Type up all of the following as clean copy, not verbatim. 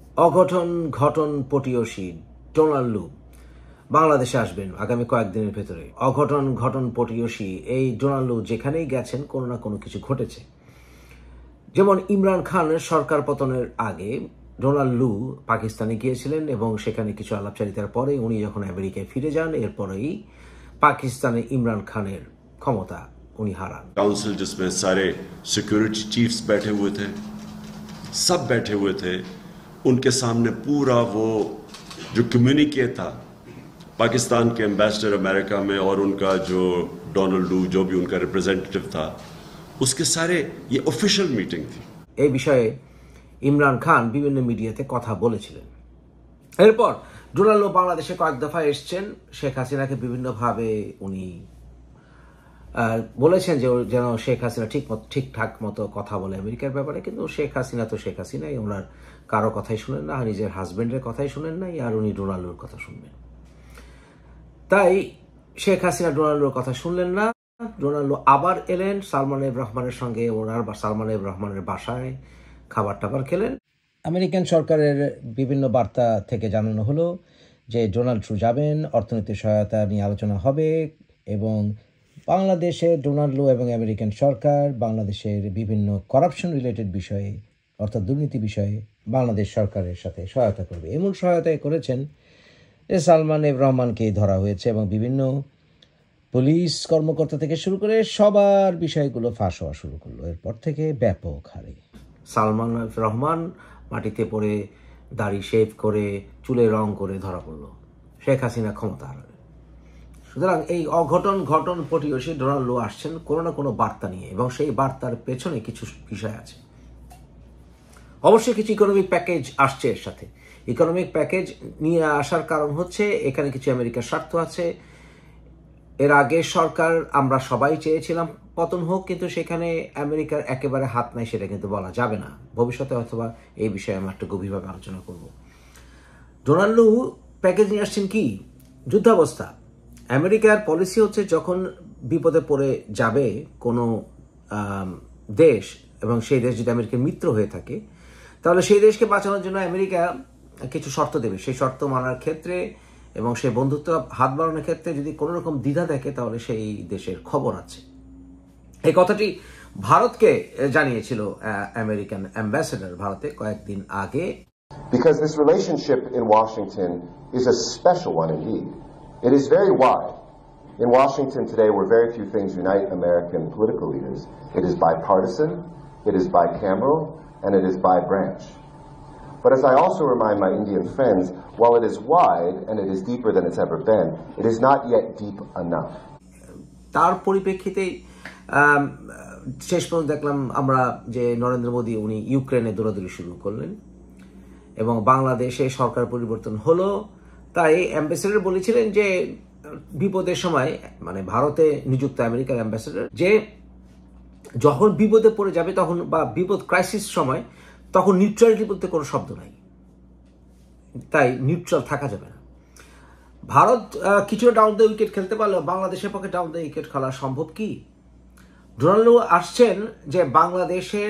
অঘটন ঘটন পটিয়সী ডোনাল্ড লু বাংলাদেশে আসবেন আগামী কয়েকদিনের ভেতরে। অঘটন ঘটন পটিয়সী এই ডোনাল্ড লু যেখানেই গেছেন কোনো না কোনো কিছু ঘটেছে। যেমন ইমরান খানের সরকার পতনের আগে ডোনাল্ড লু পাকিস্তানে গিয়েছিলেন এবং সেখানে কিছু আলাপচারিতার পরে উনি যখন আমেরিকায় ফিরে যান এরপরেই পাকিস্তানে ইমরান খানের ক্ষমতা উনি হারান। काउंसिल जिसमें सारे सिक्योरिटी चीफ्स बैठे हुए थे, सब बैठे हुए थे, उनके सामने पूरा वो जो कम्युनिके था पाकिस्तान के एम्बेसडर अमेरिका में और उनका जो डोनाल्ड लू जो भी उनका रिप्रेजेंटेटिव था उसके सारे ये ऑफिशियल मीटिंग थी। এই বিষয়ে ইমরান খান বিভিন্ন মিডিয়াতে কথা বলেছিলেন। এরপর ডোনাল্ড লু বাংলাদেশে কয়েক দফা এসছেন। শেখ হাসিনাকে বিভিন্নভাবে উনি বলেছেন যে যেন শেখ হাসিনা ঠিকঠাক মতো কথা বলে আমেরিকার ব্যাপারে, কিন্তু শেখ হাসিনা তো শেখ হাসিনাই, ওনার কারো কথাই শুনেন না, নিজের হাজবেন্ডের কথাই শুনেন নাই, আর উনি ডোনাল্ড লুর কথা শুনবেন। তাই শেখ হাসিনা ডোনাল্ড লুর কথা শুনলেন না। ডোনাল্ড লু আবার এলেন সালমান এফ রহমানের সঙ্গে, ওনার সালমান এফ রহমানের বাসায় খাবার টাবার খেলেন। আমেরিকান সরকারের বিভিন্ন বার্তা থেকে জানানো হলো যে ডোনাল্ড ট্রু যাবেন, অর্থনৈতিক সহায়তা নিয়ে আলোচনা হবে এবং বাংলাদেশে ডোনাল্ড লু এবং আমেরিকান সরকার বাংলাদেশের বিভিন্ন করাপশন রিলেটেড বিষয়ে অর্থাৎ দুর্নীতি বিষয়ে বাংলাদেশ সরকারের সাথে সহায়তা করবে। এমন সহায়তায় করেছেন যে সালমান এফ রহমানকে ধরা হয়েছে এবং বিভিন্ন পুলিশ কর্মকর্তা থেকে শুরু করে সবার বিষয়গুলো ফাঁস হওয়া শুরু করলো। এরপর থেকে ব্যাপক হারে সালমান এফ রহমান মাটিতে পড়ে দাড়ি শেভ করে চুলে রং করে ধরা পড়ল। শেখ হাসিনা ক্ষমতা হারালেন। সুতরাং এই অঘটন ঘটন পটিয়সী ডোনাল্ড লু আসছেন কোনো না কোনো বার্তা নিয়ে, এবং সেই বার্তার পেছনে কিছু বিষয় আছে। অবশ্যই কিছু ইকোনমিক প্যাকেজ আসছে এর সাথে। ইকোনমিক প্যাকেজ নিয়ে আসার কারণ হচ্ছে এখানে কিছু আমেরিকার স্বার্থ আছে। এর আগে সরকার আমরা সবাই চেয়েছিলাম পতন হোক, কিন্তু সেখানে আমেরিকার একেবারে হাত নাই সেটা কিন্তু বলা যাবে না। ভবিষ্যতে অথবা এই বিষয়ে আমরা একটু গভীরভাবে আলোচনা করব। ডোনাল্ড লু প্যাকেজ নিয়ে আসছেন কি? যুদ্ধাবস্থা। আমেরিকার পলিসি হচ্ছে যখন বিপদে পড়ে যাবে কোনো দেশ এবং সেই দেশ যদি আমেরিকার মিত্র হয়ে থাকে তাহলে সেই দেশকে বাঁচানোর জন্য আমেরিকা কিছু শর্ত দেবে। সেই শর্ত মানার ক্ষেত্রে এবং সেই বন্ধুত্ব হাত বাড়ানোর ক্ষেত্রে যদি কোনো রকম দ্বিধা দেখে তাহলে সেই দেশের খবর আছে। এই কথাটি ভারতকে জানিয়েছিল আমেরিকান অ্যাম্বাসেডর ভারতে কয়েকদিন আগে। Because this relationship in Washington is a special one indeed. It is very wide. In Washington today, where very few things unite American political leaders, it is bipartisan, it is bicameral, and it is by branch. But as I also remind my Indian friends, while it is wide and it is deeper than it's ever been, it is not yet deep enough. তার পরিপ্রেক্ষিতে শেষ পর্যন্ত দেখলাম আমরা যে নরেন্দ্র মোদী উনি ইউক্রেনে দৌড়াদৌড়ি শুরু করলেন এবং বাংলাদেশে সরকার পরিবর্তন হলো। তাই অ্যাম্বাসেডর বলেছিলেন যে বিপদের সময়, মানে ভারতে নিযুক্ত আমেরিকার অ্যাম্বাসেডর, যে যখন বিপদে পড়ে যাবে তখন বা বিপদ ক্রাইসিস সময় তখন নিউট্রালিটি বলতে কোনো শব্দ নাই, তাই নিউট্রাল থাকা যাবে না। ভারত কিছুটা ডাউন দ্য উইকেট খেলতে পারলেও বাংলাদেশের পক্ষে ডাউন দ্য উইকেট খেলা সম্ভব কি? ডোনাল্ড লু আসছেন যে বাংলাদেশে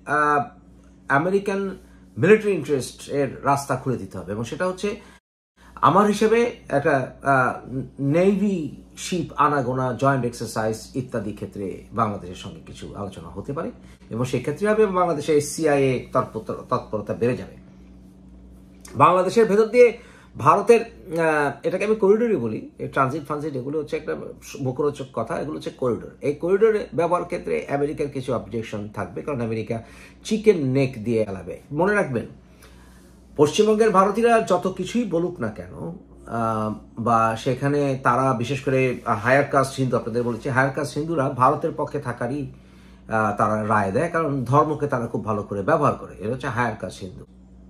আমেরিকান মিলিটারি ইন্টারেস্ট এর রাস্তা খুলে দিতে হবে, এবং সেটা হচ্ছে আমার হিসেবে একটা নেভি শিপ আনাগোনা জয়েন্ট এক্সারসাইজ ইত্যাদি ক্ষেত্রে বাংলাদেশের সঙ্গে কিছু আলোচনা হতে পারে, এবং সেক্ষেত্রে হবে বাংলাদেশে সিআইএ তৎপরতা বেড়ে যাবে। বাংলাদেশের ভেতর দিয়ে ভারতের, এটাকে আমি করিডোরই বলি, ট্রানজিট ফানজিট এগুলো হচ্ছে একটা মুখরোচক কথা, এগুলো হচ্ছে করিডোর। এই করিডোর ব্যবহার ক্ষেত্রে আমেরিকার কিছু অবজেকশন থাকবে, কারণ আমেরিকা চিকেন নেক দিয়ে এলাবে। মনে রাখবেন, পশ্চিমবঙ্গের ভারতীয়রা যত কিছুই বলুক না কেন, বা সেখানে তারা বিশেষ করে হায়ার কাস্ট হিন্দু, আপনাদের বলেছি হায়ার কাস্ট হিন্দুরা ভারতের পক্ষে থাকারই তারা রায় দেয়, কারণ ধর্মকে তারা খুব ভালো করে ব্যবহার করে। এটা হচ্ছে হায়ার কাস্ট হিন্দু।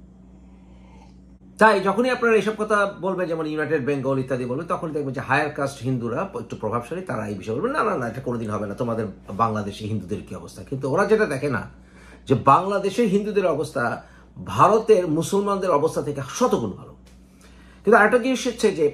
তাই যখনই আপনারা এইসব কথা বলবেন, যেমন ইউনাইটেড বেঙ্গল ইত্যাদি বলবেন, তখন দেখবেন যে হায়ার কাস্ট হিন্দুরা একটু প্রভাবশালী, তারা এই বিষয়ে বলবেন না না না এটা কোনোদিন হবে না, তোমাদের বাংলাদেশি হিন্দুদের কি অবস্থা। কিন্তু ওরা যেটা দেখে না যে বাংলাদেশের হিন্দুদের অবস্থা ভারতের মুসলমানদের অবস্থা থেকে শতগুণ ভালো। কিন্তু আরেকটা জিনিস হচ্ছে যে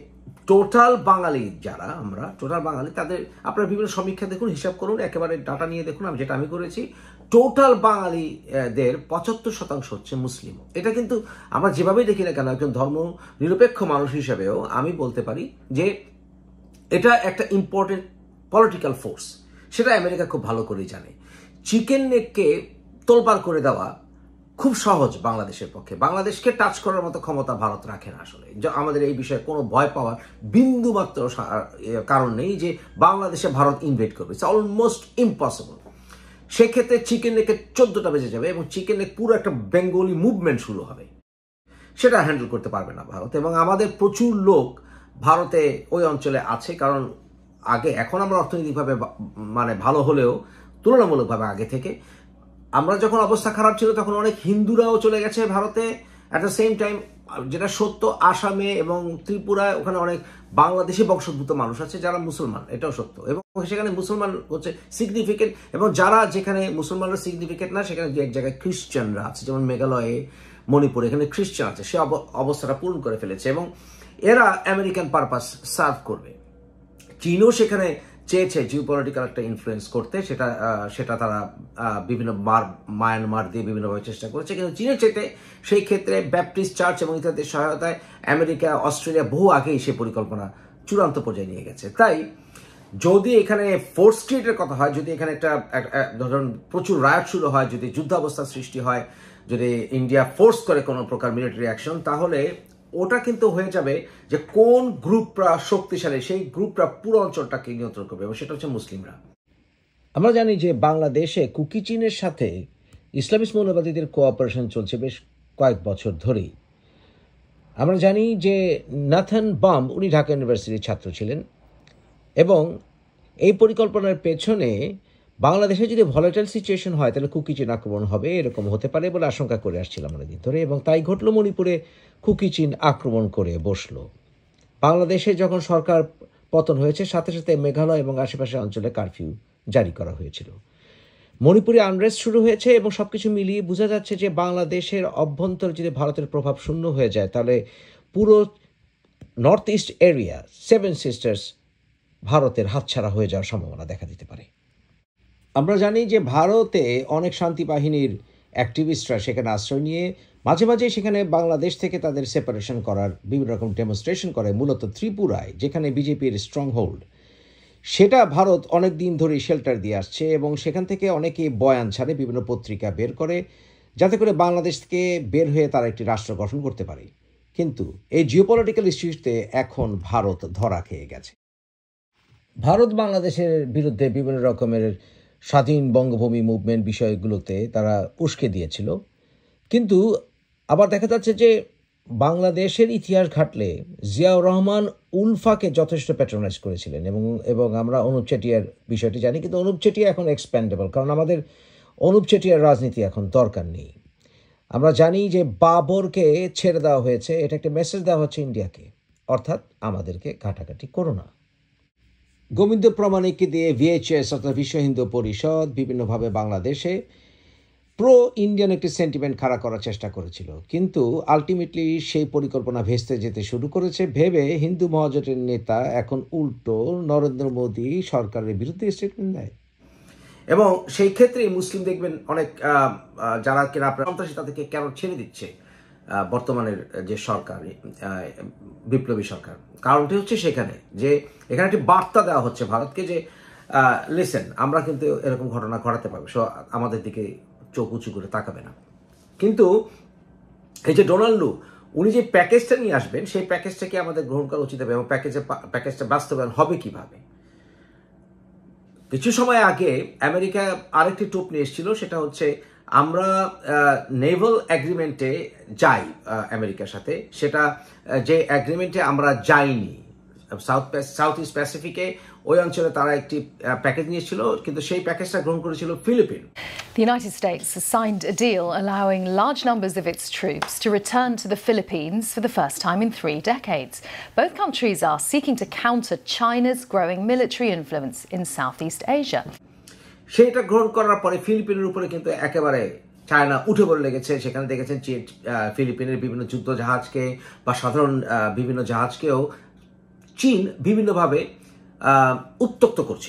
টোটাল বাঙালি যারা আমরা টোটাল বাঙালি তাদের আপনারা বিভিন্ন সমীক্ষা দেখুন, হিসাব করুন, একেবারে ডাটা নিয়ে দেখুন, যেটা আমি করেছি, টোটাল বাঙালিদের 75% হচ্ছে মুসলিম। এটা কিন্তু আমরা যেভাবেই দেখি না কেন, একজন ধর্ম নিরপেক্ষ মানুষ হিসেবেও আমি বলতে পারি যে এটা একটা ইম্পর্টেন্ট পলিটিক্যাল ফোর্স, সেটা আমেরিকা খুব ভালো করেই জানে। চিকেন নেককে তোলপাড় করে দেওয়া খুব সহজ বাংলাদেশের পক্ষে। বাংলাদেশকে টাচ করার মতো ক্ষমতা ভারত রাখে না আসলে। আমাদের এই বিষয়ে কোনো ভয় পাওয়ার বিন্দুমাত্র কারণ নেই যে বাংলাদেশে ভারত ইনভেড করবে, ইটস অলমোস্ট ইম্পসিবল। সেক্ষেত্রে চিকেন নেকের 14টা বেজে যাবে এবং চিকেন নেক পুরো একটা বেঙ্গলি মুভমেন্ট শুরু হবে, সেটা হ্যান্ডেল করতে পারবে না ভারত। এবং আমাদের প্রচুর লোক ভারতে ওই অঞ্চলে আছে, কারণ এখন আমরা অর্থনৈতিকভাবে মানে ভালো হলেও তুলনামূলকভাবে আগে থেকে আমরা যখন অবস্থা খারাপ ছিল তখন অনেক হিন্দুরাও চলে গেছে ভারতে। অ্যাট দ্য সেম টাইম যেটা সত্য, আসামে এবং ত্রিপুরায় ওখানে অনেক বাংলাদেশি বংশোদ্ভূত মানুষ আছে যারা মুসলমান, এটাও সত্য। এবং সেখানে মুসলমান হচ্ছে সিগনিফিকেন্ট, এবং যারা যেখানে মুসলমানরা সিগনিফিকেন্ট না সেখানে দু এক জায়গায় খ্রিস্টানরা আছে, যেমন মেঘালয়ে, মণিপুরে এখানে খ্রিস্টান আছে, সে অবস্থাটা পূরণ করে ফেলেছে এবং এরা আমেরিকান পারপাস সার্ভ করবে। চীনও সেখানে চেয়েছে জিওপলিটিক্যাল একটা ইনফ্লুয়েন্স করতে, সেটা তারা বিভিন্ন মায়ানমার দিয়ে বিভিন্নভাবে চেষ্টা করেছে, কিন্তু চীনের চেতে সেই ক্ষেত্রে ব্যাপটিস্ট চার্চ এবং ইত্যাদির সহায়তায় আমেরিকা, অস্ট্রেলিয়া বহু আগেই সেই পরিকল্পনা চূড়ান্ত পর্যায়ে নিয়ে গেছে। তাই যদি এখানে ফোর্স ক্রিয়েটের কথা হয়, যদি এখানে একটা ধরুন প্রচুর রায়ট শুরু হয়, যদি যুদ্ধাবস্থার সৃষ্টি হয়, যদি ইন্ডিয়া ফোর্স করে কোনো প্রকার মিলিটারি অ্যাকশন, তাহলে ওটা কিন্তু হয়ে যাবে যে কোন গ্রুপরা শক্তিশালী সেই গ্রুপরা পুরো অঞ্চলটাকে নিয়ন্ত্রণ করবে, এবং সেটা হচ্ছে মুসলিমরা। আমরা জানি যে বাংলাদেশে কুকি চীনের সাথে ইসলামিস্ট মৌলবাদীদের কোঅপারেশন চলছে বেশ কয়েক বছর ধরেই। আমরা জানি যে নাথান বাম উনি ঢাকা ইউনিভার্সিটির ছাত্র ছিলেন, এবং এই পরিকল্পনার পেছনে বাংলাদেশে যদি ভলাটাইল সিচুয়েশন হয় তাহলে কুকি চীন আক্রমণ হবে, এরকম হতে পারে বলে আশঙ্কা করে আসছিলাম অনেকদিন ধরে, এবং তাই ঘটল। মণিপুরে কুকি চীন আক্রমণ করে বসলো। বাংলাদেশে যখন সরকার পতন হয়েছে সাথে সাথে মেঘালয় এবং আশেপাশের অঞ্চলে কারফিউ জারি করা হয়েছিল। মণিপুরে আনরেস্ট শুরু হয়েছে এবং সবকিছু মিলিয়ে বোঝা যাচ্ছে যে বাংলাদেশের অভ্যন্তরে যদি ভারতের প্রভাব শূন্য হয়ে যায় তাহলে পুরো নর্থ ইস্ট এরিয়া, 7 সিস্টার্স ভারতের হাতছাড়া হয়ে যাওয়ার সম্ভাবনা দেখা দিতে পারে। আমরা জানি যে ভারতে অনেক শান্তি বাহিনীর অ্যাক্টিভিস্টরা সেখানে আশ্রয় নিয়ে মাঝে মাঝে সেখানে বাংলাদেশ থেকে তাদের সেপারেশন করার বিভিন্ন রকম ডেমনস্ট্রেশন করে, মূলত ত্রিপুরায় যেখানে বিজেপির স্ট্রং হোল্ড, সেটা ভারত অনেক দিন ধরেই শেল্টার দিয়ে আসছে এবং সেখান থেকে অনেকে বয়ান ছাড়ে, বিভিন্ন পত্রিকা বের করে, যাতে করে বাংলাদেশ থেকে বের হয়ে তারা একটি রাষ্ট্র গঠন করতে পারে। কিন্তু এই জিওপলিটিক্যাল ইস্যুতে এখন ভারত ধরা খেয়ে গেছে। ভারত বাংলাদেশের বিরুদ্ধে বিভিন্ন রকমের স্বাধীন বঙ্গভূমি মুভমেন্ট বিষয়গুলোতে তারা উস্কে দিয়েছিল, কিন্তু আবার দেখা যাচ্ছে যে বাংলাদেশের ইতিহাস ঘাটলে জিয়াউর রহমান উলফাকে যথেষ্ট প্যাট্রোনাইজ করেছিলেন, এবং আমরা অনুপ চেটিয়ার বিষয়টি জানি, কিন্তু অনুপ চেটিয়া এখন এক্সপ্যান্ডেবল, কারণ আমাদের অনুপ চেটিয়ার রাজনীতি এখন দরকার নেই। আমরা জানি যে বাবরকে ছেড়ে দেওয়া হয়েছে, এটা একটা মেসেজ দেওয়া হচ্ছে ইন্ডিয়াকে, অর্থাৎ আমাদেরকে ঘাটাঘাটি করো না। গোবিন্দ প্রামাণিককে দিয়ে ভিএইচএস অর্থাৎ বিশ্ব হিন্দু পরিষদ বিভিন্নভাবে বাংলাদেশে প্রো ইন্ডিয়ান একটি সেন্টিমেন্ট খাড়া করার চেষ্টা করেছিল, কিন্তু আলটিমেটলি সেই পরিকল্পনা ভেস্তে যেতে শুরু করেছে ভেবে হিন্দু মহাজোটের নেতা এখন উল্টো নরেন্দ্র মোদী সরকারের বিরুদ্ধে স্টেটমেন্ট দেয়। এবং সেই ক্ষেত্রে মুসলিম দেখবেন অনেক যারা কিনা সন্ত্রাসী তাদেরকে কেন ছেড়ে দিচ্ছে বর্তমানের যে সরকার, বিপ্লবী সরকার, কারণটি হচ্ছে সেখানে যে এখানে একটি বার্তা দেওয়া হচ্ছে ভারতকে যে লিসেন, আমরা কিন্তু এরকম ঘটনা ঘটাতে পারবো, সো আমাদের দিকে চোখ উঁচু করে তাকাবে না। কিন্তু এই যে ডোনাল্ড লু উনি যে প্যাকেজটা নিয়ে আসবেন সেই প্যাকেজটাকে আমাদের গ্রহণ করা উচিত হবে, এবং প্যাকেজটা বাস্তবায়ন হবে কিভাবে। কিছু সময় আগে আমেরিকা আরেকটি টোপ নিয়ে এসেছিল, সেটা হচ্ছে আমরা নেভাল অ্যাগ্রিমেন্টে যাই আমেরিকার সাথে, সেটা যে অ্যাগ্রিমেন্টে আমরা যাইনি সাউথ ইস্ট প্যাসিফিকে, ওই অঞ্চলে তারা একটি প্যাকেজ নিয়েছিল, কিন্তু সেই প্যাকেজটা গ্রহণ করেছিল Philippines. The United States has signed a deal allowing large numbers of its troops to return to the Philippines for the first time in 3 decades. Both countries are seeking to counter China's growing military influence in Southeast Asia. সেটা গ্রহণ করার পরে ফিলিপিনের উপরে কিন্তু একেবারে China উঠে পড়ে লেগেছে। সেখানে দেখেছেন ফিলিপিনের বিভিন্ন যুদ্ধ জাহাজকে বা সাধারণ বিভিন্ন জাহাজকেও চীন বিভিন্নভাবে উত্তক্ত করছিল।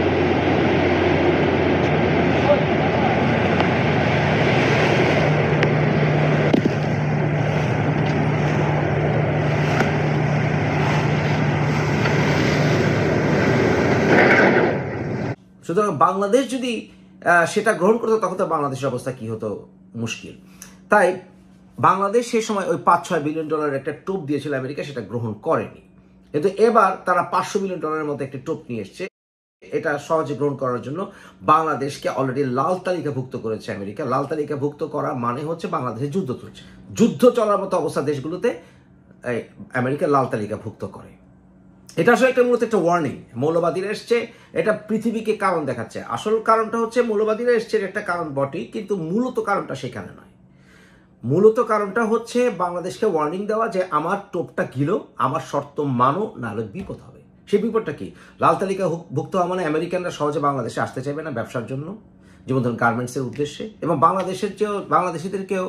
সুতরাং বাংলাদেশ যদি সেটা গ্রহণ করতো তখন তো বাংলাদেশের অবস্থা কি হতো, মুশকিল। তাই বাংলাদেশ সেই সময় ওই 5-6 বিলিয়ন ডলারের একটা টোপ দিয়েছিল আমেরিকা, সেটা গ্রহণ করেনি। কিন্তু এবার তারা 500 বিলিয়ন ডলারের মতো একটা টোপ নিয়ে এসছে। এটা সহজে গ্রহণ করার জন্য বাংলাদেশকে অলরেডি লাল তালিকাভুক্ত করেছে আমেরিকা। লাল তালিকাভুক্ত করা মানে হচ্ছে বাংলাদেশে যুদ্ধ চলছে, যুদ্ধ চলার মতো অবস্থা দেশগুলোতে আমেরিকা লাল তালিকাভুক্ত করে। এটা আসলে একটা মূলত একটা ওয়ার্নিং। মৌলবাদীরা এসছে, এটা পৃথিবীকে কারণ দেখাচ্ছে। আসল কারণটা হচ্ছে মৌলবাদীরা এসছে একটা কারণ বটেই, কিন্তু মূলত কারণটা সেখানে নয়। মূলত কারণটা হচ্ছে বাংলাদেশকে ওয়ার্নিং দেওয়া যে আমার টোপটা গিলো, আমার শর্ত মানো, নাহলে বিপদ হবে। সেই বিপদটা কি? লাল তালিকা ভুক্ত হওয়া মানে আমেরিকানরা সহজে বাংলাদেশে আসতে চাইবে না ব্যবসার জন্য, যেমন ধরুন গার্মেন্টসের উদ্দেশ্যে, এবং বাংলাদেশিদেরকেও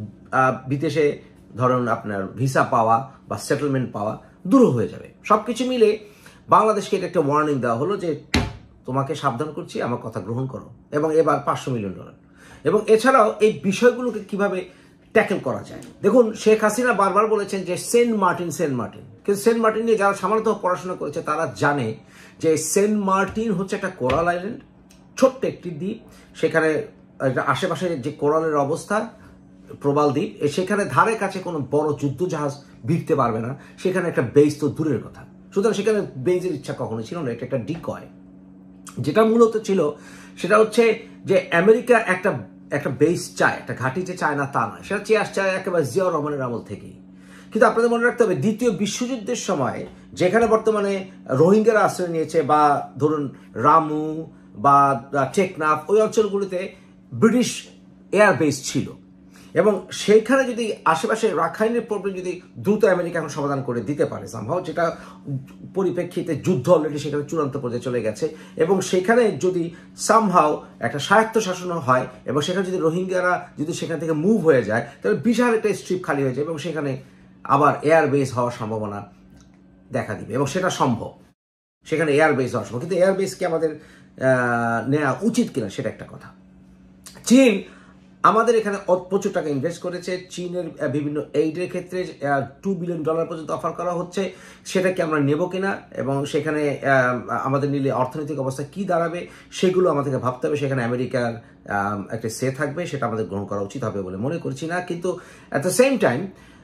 বিদেশে ধরুন আপনার ভিসা পাওয়া বা সেটেলমেন্ট পাওয়া দূর হয়ে যাবে। সবকিছু মিলে বাংলাদেশকে এটা একটা ওয়ার্নিং দেওয়া হলো যে তোমাকে সাবধান করছি, আমার কথা গ্রহণ করো। এবং এবার 500 মিলিয়ন ডলার। এবং এছাড়াও এই বিষয়গুলোকে কিভাবে ট্যাকেল করা যায়, দেখুন শেখ হাসিনা বারবার বলেছেন যে সেন্ট মার্টিন। কিন্তু সেন্ট মার্টিন নিয়ে যারা সামান্য পড়াশোনা করেছে তারা জানে যে সেন্ট মার্টিন হচ্ছে একটা কোরাল আইল্যান্ড, ছোট্ট একটি দ্বীপ। সেখানে আশেপাশে যে কোরালের অবস্থা, প্রবাল দ্বীপ, সেখানে ধারে কাছে কোনো বড় যুদ্ধ জাহাজ ভিড়তে পারবে না। সেখানে একটা বেস তো দূরের কথা। সুতরাং সেখানে বেজের ইচ্ছা কখনো ছিল না। এটা একটা ডিকয়। যেটা মূলত ছিল সেটা হচ্ছে যে আমেরিকা একটা বেস চায়, একটা ঘাঁটি যে চায় না তা নয়, সেটা চায় একেবারে জিয়াউর রহমানের আমল থেকেই। কিন্তু আপনাদের মনে রাখতে হবে দ্বিতীয় বিশ্বযুদ্ধের সময় যেখানে বর্তমানে রোহিঙ্গারা আশ্রয় নিয়েছে, বা ধরুন রামু বা টেকনাফ, ওই অঞ্চলগুলিতে ব্রিটিশ এয়ার বেস ছিল। এবং সেইখানে যদি আশেপাশে রাখাইনের প্রবলেম যদি দ্রুত আমেরিকা এখন সমাধান করে দিতে পারে সামহাও, যেটা পরিপ্রেক্ষিতে যুদ্ধ অলরেডি সেখানে চূড়ান্ত পর্যায়ে চলে গেছে, এবং সেখানে যদি সামহাও একটা স্বায়ত্ত শাসন হয় এবং সেখানে যদি রোহিঙ্গারা যদি সেখান থেকে মুভ হয়ে যায়, তাহলে বিশাল একটা স্ট্রিপ খালি হয়ে যাবে এবং সেখানে আবার এয়ার বেস হওয়ার সম্ভাবনা দেখা দিবে। এবং সেটা সম্ভব, সেখানে এয়ার বেস হওয়া সম্ভব। কিন্তু এয়ার বেসকে আমাদের নেওয়া উচিত কিনা সেটা একটা কথা। চীন আমাদের এখানে প্রচুর টাকা ইনভেস্ট করেছে। চীনের বিভিন্ন এইডের ক্ষেত্রে $2 বিলিয়ন পর্যন্ত অফার করা হচ্ছে। সেটাকে আমরা নেব কিনা এবং সেখানে আমাদের নিলে অর্থনৈতিক অবস্থা কি দাঁড়াবে সেগুলো আমাদেরকে ভাবতে হবে। সেখানে আমেরিকার একটা সে থাকবে, সেটা আমাদের গ্রহণ করা উচিত হবে বলে মনে করছি না। কিন্তু at the same time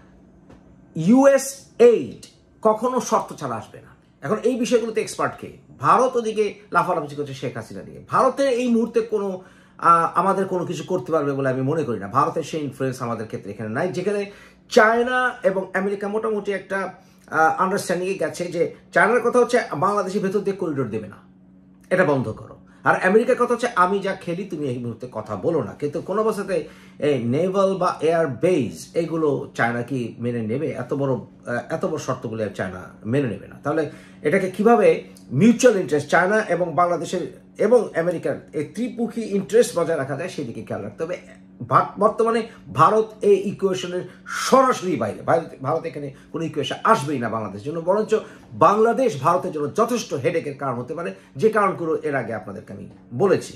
US aid কখনো শর্ত ছাড়া আসবে না। এখন এই বিষয়গুলোতে এক্সপার্ট কে? ভারত ওদিকে লাফালাফি করছে শেখ হাসিনা নিয়ে। ভারতের এই মুহূর্তে আমাদের কোনো কিছু করতে পারবে বলে আমি মনে করি না। ভারতের সেই ইনফ্লুয়েন্স আমাদের ক্ষেত্রে এখানে নাই। যেখানে চায়না এবং আমেরিকা মোটামুটি একটা আন্ডারস্ট্যান্ডিংয়ে গেছে যে চায়নার কথা হচ্ছে বাংলাদেশের ভেতর দিয়ে করিডোর দেবে না, এটা বন্ধ করো। আর আমেরিকার কথা হচ্ছে আমি যা খেলি তুমি এই মুহূর্তে কথা বলো না। কিন্তু কোনো অবস্থাতে এই নেভাল বা এয়ার বেস এগুলো চায়না কি মেনে নেবে? এত বড় শর্তগুলো চায়না মেনে নেবে না। তাহলে এটাকে কিভাবে মিউচুয়াল ইন্টারেস্ট চায়না এবং বাংলাদেশের এবং আমেরিকার এই ত্রিপক্ষী ইন্টারেস্ট বজায় রাখা যায় সেদিকে খেয়াল রাখতে হবে। বর্তমানে ভারত এই ইকুয়েশনের সরাসরি বাইরে। ভারত এখানে কোনো ইকুয়েশন আসবেই না বাংলাদেশের জন্য, বরঞ্চ বাংলাদেশ ভারতের জন্য যথেষ্ট হেডেকের কারণ হতে পারে, যে কারণগুলো এর আগে আপনাদেরকে আমি বলেছি।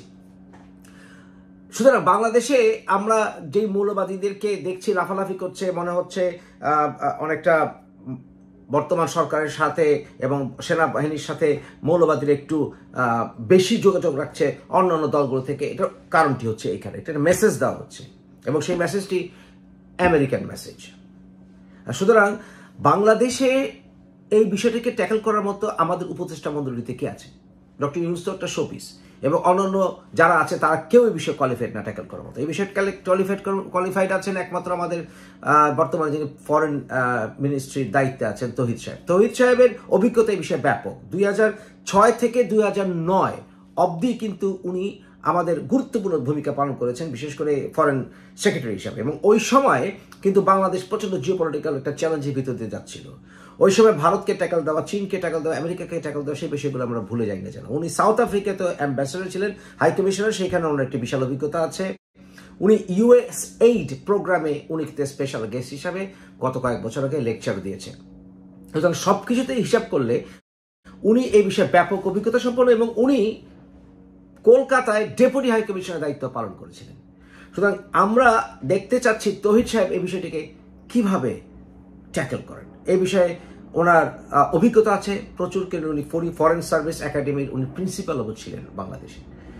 সুতরাং বাংলাদেশে আমরা যেই মৌলবাদীদেরকে দেখছি লাফালাফি করছে, মনে হচ্ছে অনেকটা বর্তমান সরকারের সাথে এবং সেনাবাহিনীর সাথে মৌলবাদীরা একটু বেশি যোগাযোগ রাখছে অন্যান্য দলগুলো থেকে। এটার কারণটি হচ্ছে এখানে একটা মেসেজ দেওয়া হচ্ছে এবং সেই মেসেজটি আমেরিকান মেসেজ। সুতরাং বাংলাদেশে এই বিষয়টিকে ট্যাকেল করার মতো আমাদের উপদেষ্টা মণ্ডলীতে কে আছে? ডক্টর ইউনূস তো একটা শোপিস, এবং অন্যান্য যারা আছে তারা কেউ এই বিষয়ে কোয়ালিফাইড না ট্যাকেল করার মতো। এই বিষয়ে কোয়ালিফাইড আছেন একমাত্র আমাদের বর্তমানে যিনি ফরেন মিনিস্ট্রির দায়িত্বে আছেন তৌহিদ সাহেব। তৌহিদ সাহেবের অভিজ্ঞতা এই বিষয়ে ব্যাপক। 2006 থেকে 2009 অবধি কিন্তু উনি আমাদের গুরুত্বপূর্ণ ভূমিকা পালন করেছেন, বিশেষ করে ফরেন সেক্রেটারি হিসাবে। এবং ওই সময় কিন্তু বাংলাদেশ প্রচন্ড জিওপলিটিক্যাল একটা চ্যালেঞ্জের ভিতর দিয়ে যাচ্ছিল। ওই সময় ভারতকে ট্যাকল দেওয়া, চীনকে ট্যাকল দেওয়া, আমেরিকাকে ট্যাকল দেওয়া, সেই বিষয়গুলো আমরা ভুলে যাই না যেন। উনি সাউথ আফ্রিকাতে অ্যাম্বাসেডর ছিলেন, হাই কমিশনার, সেখানে ওনার একটি বিশাল অভিজ্ঞতা আছে। উনি ইউএস এইড প্রোগ্রামে উনি স্পেশাল গেস্ট হিসাবে গত কয়েক বছর আগে লেকচার দিয়েছেন। সুতরাং সবকিছুতে হিসাব করলে উনি এই বিষয়ে ব্যাপক অভিজ্ঞতা সম্পন্ন এবং উনি কলকাতায় ডেপুটি হাই কমিশনার দায়িত্ব পালন করেছিলেন। সুতরাং আমরা দেখতে চাচ্ছি তৌহিদ সাহেব এই বিষয়টিকে কিভাবে ট্যাকেল করেন। এই বিষয়ে ওনার অভিজ্ঞতা আছে প্রচুর, কিন্তু উনি ফরেন সার্ভিস একাডেমির উনি প্রিন্সিপালও ছিলেন বাংলাদেশে।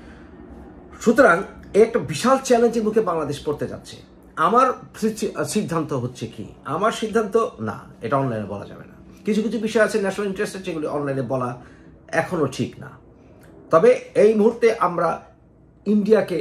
সুতরাং একটা বিশাল চ্যালেঞ্জের মুখে বাংলাদেশ পড়তে যাচ্ছে। আমার সিদ্ধান্ত হচ্ছে কি, আমার সিদ্ধান্ত না, এটা অনলাইনে বলা যাবে না। কিছু কিছু বিষয় আছে ন্যাশনাল ইন্টারেস্টের, যেগুলি অনলাইনে বলা এখনো ঠিক না। তবে এই মুহূর্তে আমরা ইন্ডিয়াকে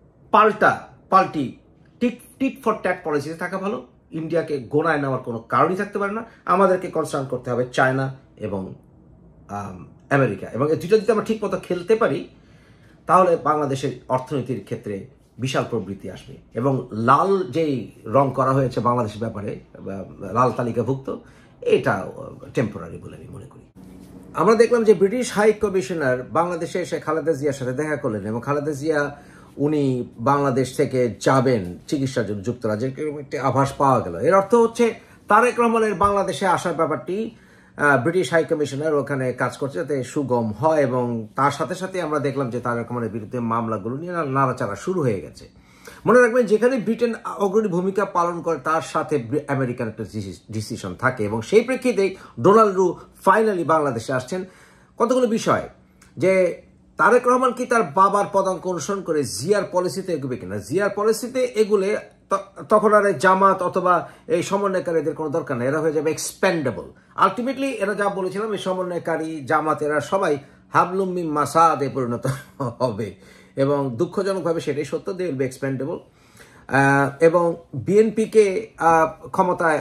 পাল্টি টিট ফর ট্যাট পলিসিতে থাকা ভালো। ইন্ডিয়াকে গোনায় নেওয়ার কোনো কারণই থাকতে পারে না। আমাদেরকে কনসার্ন করতে হবে চায়না এবং আমেরিকা, এবং এই দুটো যদি আমরা ঠিক মতো খেলতে পারি তাহলে বাংলাদেশের অর্থনীতির ক্ষেত্রে বিশাল প্রবৃদ্ধি আসবে। এবং লাল যেই রং করা হয়েছে বাংলাদেশের ব্যাপারে, লাল তালিকাভুক্ত, এটা টেম্পোরারি বলে আমি মনে করি। আমরা দেখলাম যে ব্রিটিশ হাই কমিশনার বাংলাদেশে এসে খালেদা জিয়ার সাথে দেখা করলেন, এবং খালেদা জিয়া উনি বাংলাদেশ থেকে যাবেন চিকিৎসার জন্য যুক্তরাজ্যে, একটি আভাস পাওয়া গেল। এর অর্থ হচ্ছে তারেক রহমানের বাংলাদেশে আসার ব্যাপারটি ব্রিটিশ হাই কমিশনার ওখানে কাজ করছে যাতে সুগম হয়, এবং তার সাথে সাথে আমরা দেখলাম যে তারেক রহমানের বিরুদ্ধে মামলাগুলো নিয়ে নাড়াচাড়া শুরু হয়ে গেছে। মনে রাখবেন, যেখানে ব্রিটেন অগ্রণী ভূমিকা পালন করে তার সাথে আমেরিকার একটা ডিসিশন থাকে, এবং সেই প্রেক্ষিতেই ডোনাল্ড ট্রাম্প ফাইনালি বাংলাদেশে আসছেন। কতগুলো বিষয়, যে তারেক রহমান কি তার বাবার পদাঙ্ক অনুসরণ করে জিয়ার পলিসিতে এগোবে কিনা, জিয়ার পলিসিতে এগুলে তখন আর জামাত অথবা এই সমন্বয়কারীদের কোনো দরকার নেই, এরা হয়ে যাবে এক্সপেন্ডেবল। আলটিমেটলি এরা যা বলেছিলাম, এই সমন্বয়কারী জামাত এরা সবাই হাবলুম মিন মাসাদে পরিণত হবে, এবং দুঃখজনকভাবে সেটাই সত্য, দে উইল বি এক্সপেন্ডেবল। এবং বিএনপিকে ক্ষমতায়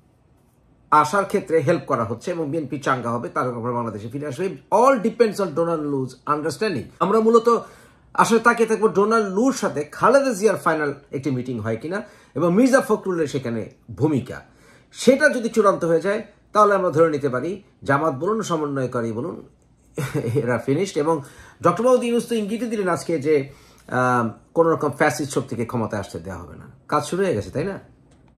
আসার ক্ষেত্রে হেল্প করা হচ্ছে, এবং বিএনপি চাঙ্গা হবে, তার উপরে বাংলাদেশে ফিরে আসবে। All depends on Donald Lu's understanding. আমরা মূলত আসলে তাকিয়ে থাকবো ডোনাল্ড লুর সাথে খালেদা জিয়ার ফাইনাল একটি মিটিং হয় কিনা, এবং মির্জা ফখরুলের সেখানে ভূমিকা, সেটা যদি চূড়ান্ত হয়ে যায় তাহলে আমরা ধরে নিতে পারি জামাত বলুন, সমন্বয়কারী বলুন, এরা ফিনিশড। এবং ডক্টর মোহাম্মদ ইউনূস তো ইঙ্গিত দিলেন আজকে যে কোন রকম ফ্যাসিস্ট শক্তিকে ক্ষমতায় আসতে দেওয়া হবে না। কাজ শুরু হয়ে গেছে, তাই না?